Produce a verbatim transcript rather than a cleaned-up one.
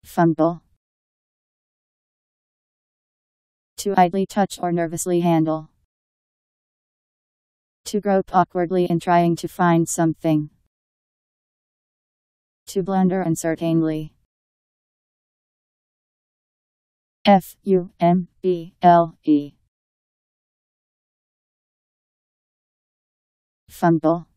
Fumble. To idly touch or nervously handle. To grope awkwardly in trying to find something. To blunder uncertainly. F U M B L E. Fumble.